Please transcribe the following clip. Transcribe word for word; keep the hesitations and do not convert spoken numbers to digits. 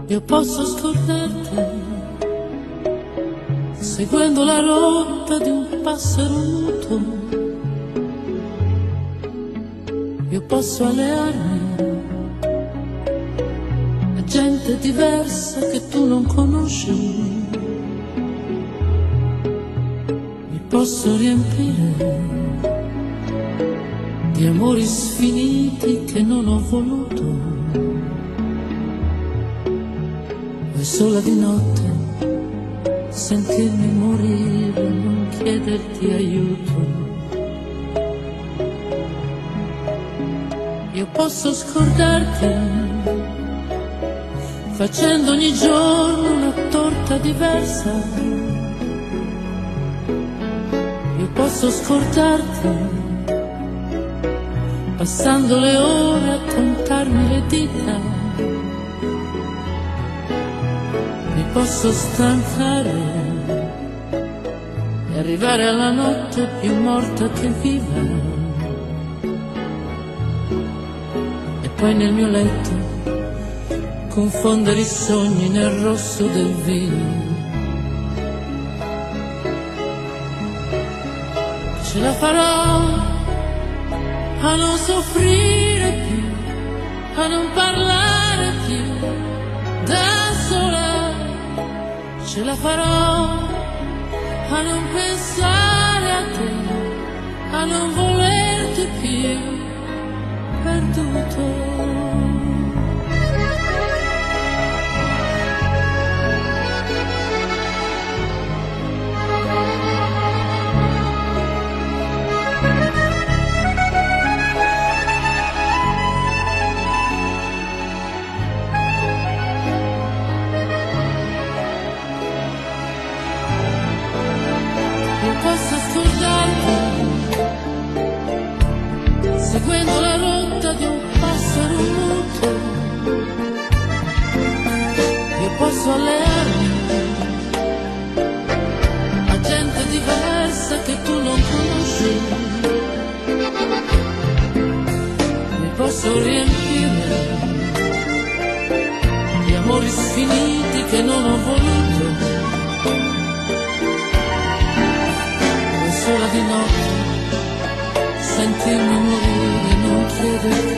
Io posso scordarti seguendo la rotta di un passero muto. Io posso allearmi a gente diversa che tu non conosci. Mi posso riempire di amori sfiniti che non ho voluto. E sola di notte sentirmi morire, non chiederti aiuto. Io posso scordarti facendo ogni giorno una torta diversa. Io posso scordarti passando le ore a contarmi le dita. Mi posso stancare e arrivare alla notte più morta che viva, e poi nel mio letto confondere i sogni nel rosso del vino. Ce la farò a non soffrire più, a non parlare più da sola. Ce la farò a non pensare a te, a non volerti più perduto. Posso scordarti seguendo la rotta di un passero muto. Io posso allearmi a gente diversa che tu non conosci. Mi posso riempire di amori sfiniti che non ho voluto. Sola di notte sentirmi morire, non chiederti